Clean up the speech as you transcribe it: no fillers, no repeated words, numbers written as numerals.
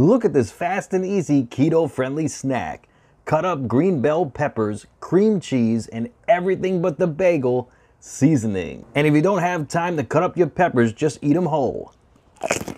Look at this fast and easy keto-friendly snack. Cut up green bell peppers, cream cheese, and everything but the bagel seasoning. And if you don't have time to cut up your peppers, just eat them whole.